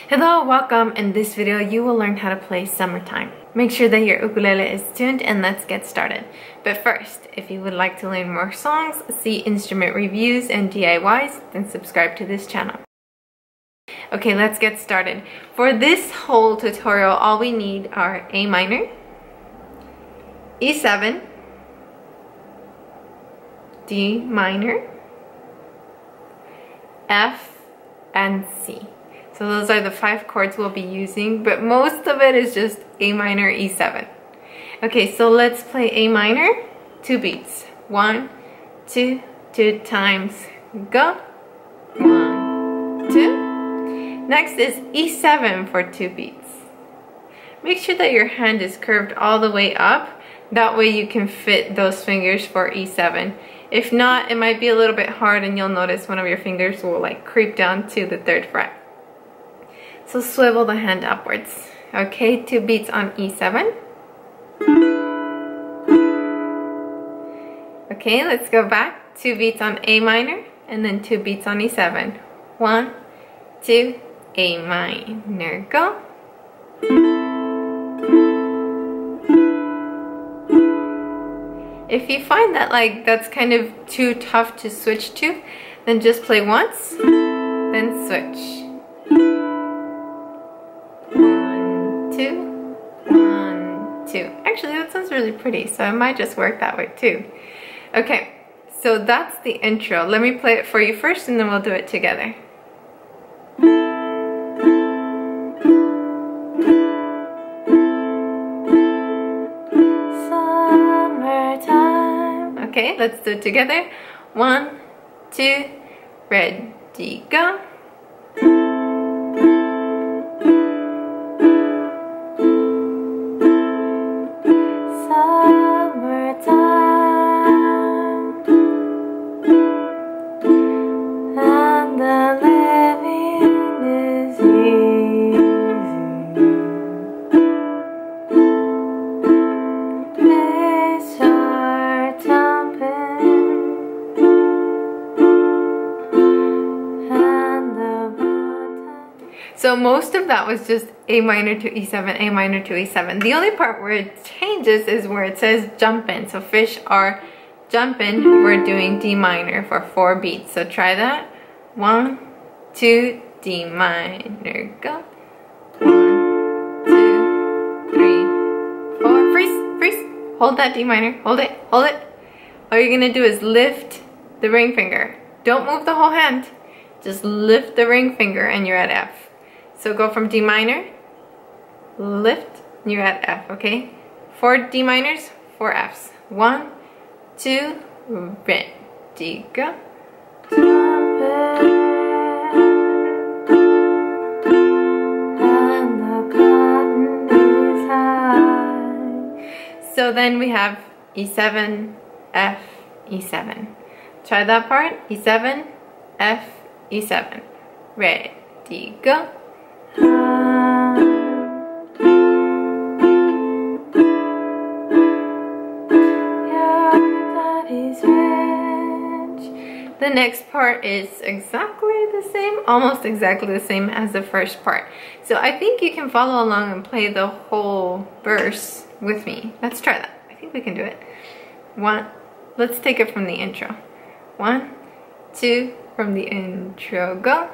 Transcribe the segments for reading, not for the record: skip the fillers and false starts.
Hello, welcome. In this video, you will learn how to play Summertime. Make sure that your ukulele is tuned and let's get started. But first, if you would like to learn more songs, see instrument reviews and DIYs, then subscribe to this channel. Okay, let's get started. For this whole tutorial, all we need are A minor, E7, D minor, F, and C. So those are the 5 chords we'll be using, but most of it is just A minor, E7. Okay, so let's play A minor, 2 beats. 1, 2, 2 times, go. 1, 2. Next is E7 for 2 beats. Make sure that your hand is curved all the way up. That way you can fit those fingers for E7. If not, it might be a little bit hard and you'll notice one of your fingers will like creep down to the 3rd fret. So swivel the hand upwards. Okay, 2 beats on E7. Okay, let's go back. 2 beats on A minor and then 2 beats on E7. 1, 2, A minor, go. If you find that that's kind of too tough to switch to, then just play once, then switch. 1, 2, 1, 2. Actually, that sounds really pretty, so it might just work that way too. Okay, so that's the intro. Let me play it for you first and then we'll do it together. Okay, let's do it together. 1, 2, ready, go. So most of that was just A minor to E7, A minor to E7. The only part where it changes is where it says jump in. So fish are jumping. We're doing D minor for 4 beats. So try that. 1, 2, D minor, go. 1, 2, 3, 4. Freeze, freeze. Hold that D minor. Hold it, hold it. All you're gonna do is lift the ring finger. Don't move the whole hand. Just lift the ring finger and you're at F. So go from D minor, lift, and you're at F, okay? 4 D minors, 4 Fs. 1, 2, ready, go. So then we have E7, F, E7. Try that part. E7, F, E7. Ready, go. The next part is exactly the same, almost exactly the same as the first part. So I think you can follow along and play the whole verse with me. Let's try that. I think we can do it. Let's take it from the intro. 1, 2, from the intro, go.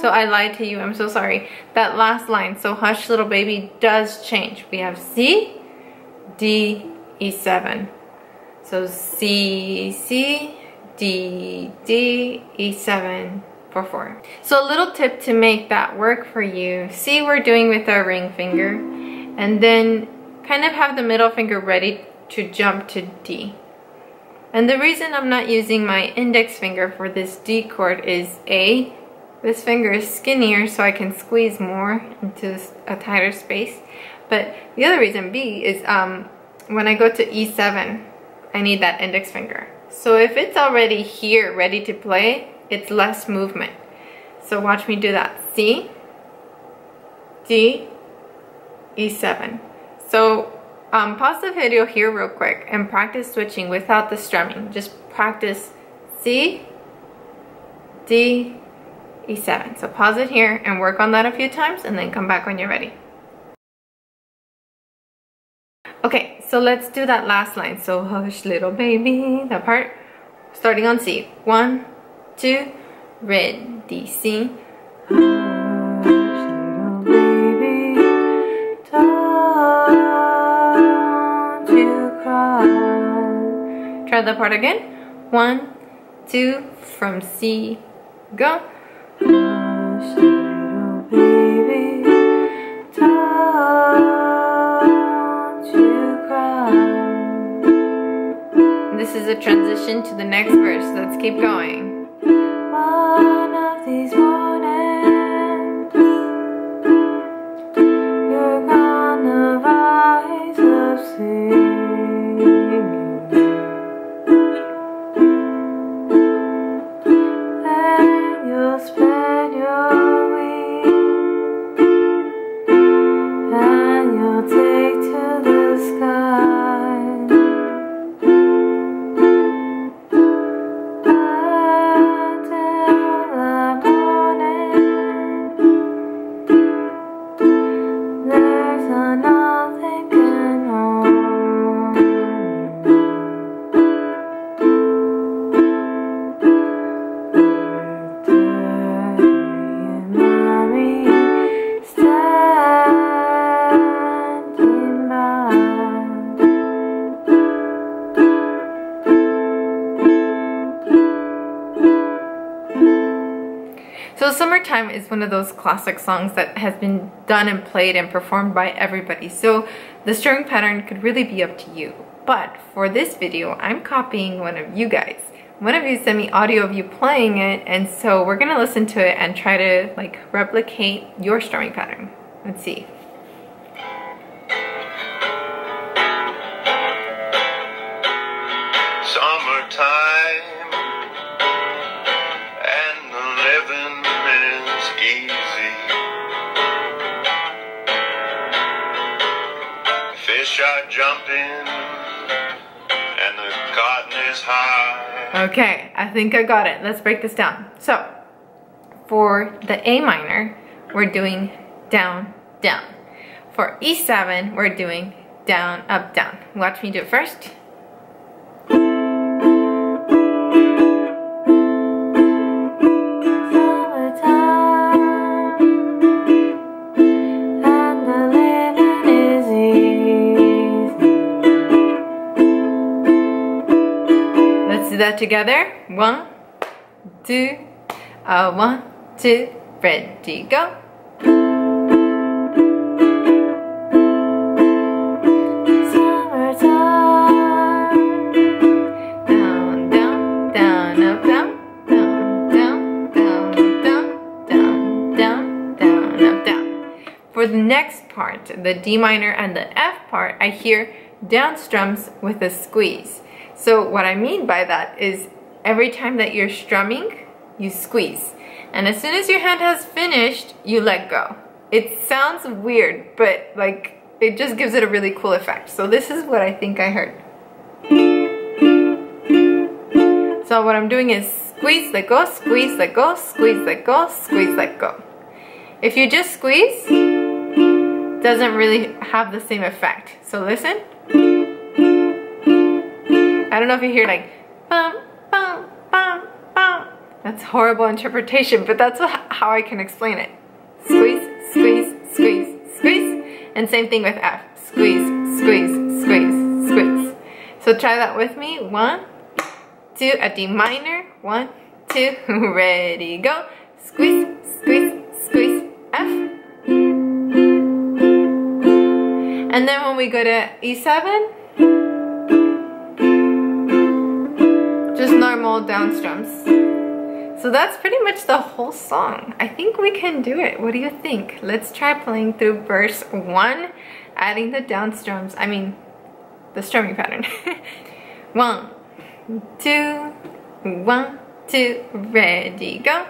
So I lied to you, I'm so sorry. That last line, so hush little baby, does change. We have C, D, E7. So C, C, D, D, E7 for 4. So a little tip to make that work for you. C we're doing with our ring finger, and then kind of have the middle finger ready to jump to D. And the reason I'm not using my index finger for this D chord is A, this finger is skinnier so I can squeeze more into a tighter space. But the other reason, B, is when I go to E7, I need that index finger. So if it's already here ready to play, it's less movement. So watch me do that. C, D, E7. So pause the video here real quick and practice switching without the strumming. Just practice C, D, E7. So pause it here and work on that a few times and then come back when you're ready. Okay, so let's do that last line. So hush little baby, that part, starting on C. 1, 2, ready, C. Hush little baby, don't you cry. Try that part again. 1, 2, from C, go. Hush little baby, don't you cry. This is a transition to the next verse. Let's keep going. One of these mornings, you're gonna rise up singing. Then you'll spread your wings and you'll take to the sky. So Summertime is one of those classic songs that has been done and played and performed by everybody. So the string pattern could really be up to you. But for this video, I'm copying one of you guys. One of you sent me audio of you playing it, and so we're gonna listen to it and try to like replicate your strumming pattern. Let's see. Summertime and the living is easy. Fish are jumping and the cotton is high. Okay, I think I got it. Let's break this down. So for the A minor, we're doing down, down. For E7, we're doing down, up, down. Watch me do it first. That together. 1, 2, 1, 2, ready, go. Summertime. Down, down, down, up, down, down, down, down, up, down, down, down, down, up, down. For the next part, the D minor and the F part, I hear down strums with a squeeze. So what I mean by that is every time that you're strumming, you squeeze. And as soon as your hand has finished, you let go. It sounds weird, but like it just gives it a really cool effect. So this is what I think I heard. So what I'm doing is squeeze, let go, squeeze, let go, squeeze, let go, squeeze, let go. If you just squeeze, it doesn't really have the same effect. So listen. I don't know if you hear like bum, bum, bum, bum. That's horrible interpretation, but that's how I can explain it. Squeeze, squeeze, squeeze, squeeze. And same thing with F. Squeeze, squeeze, squeeze, squeeze. So try that with me. 1, 2, a D minor. 1, 2, ready, go. Squeeze, squeeze, squeeze, F. And then when we go to E7, just normal down strums. So that's pretty much the whole song. I think we can do it. What do you think? Let's try playing through verse 1, adding the down strums. I mean, the strumming pattern. 1, 2, 1, 2, ready, go.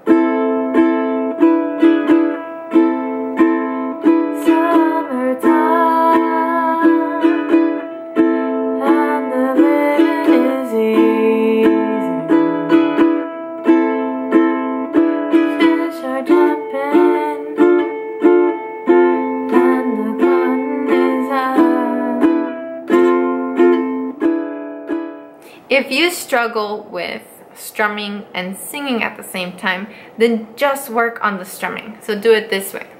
If you struggle with strumming and singing at the same time, then just work on the strumming. So do it this way.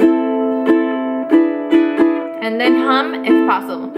And then hum if possible.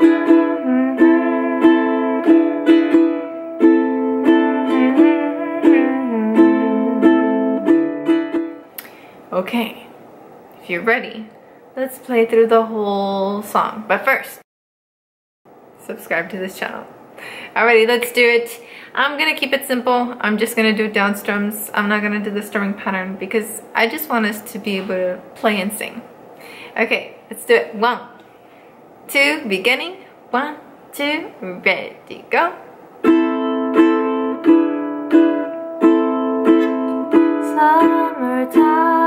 Okay, if you're ready, let's play through the whole song. But first, subscribe to this channel. Alrighty, let's do it. I'm gonna keep it simple. I'm just gonna do down strums. I'm not gonna do the strumming pattern because I just want us to be able to play and sing. Okay, let's do it. 1, 2, beginning. 1, 2, ready, go. Summertime.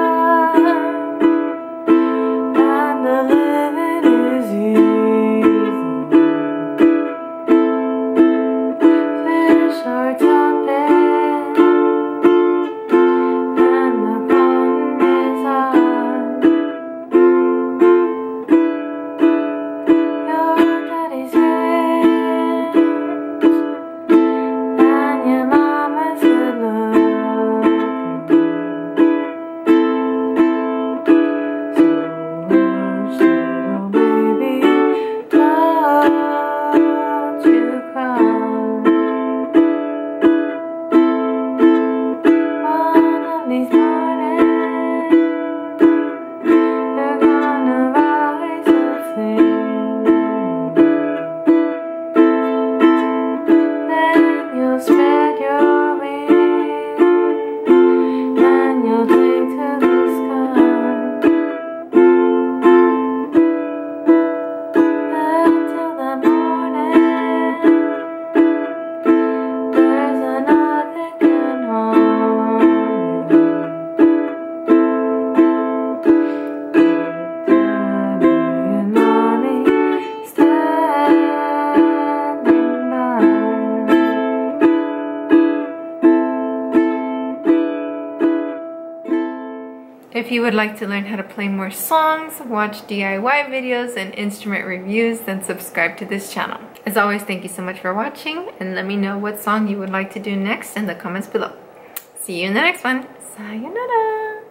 If you would like to learn how to play more songs, watch DIY videos and instrument reviews, then subscribe to this channel. As always, thank you so much for watching, and let me know what song you would like to do next in the comments below. See you in the next one. Sayonara!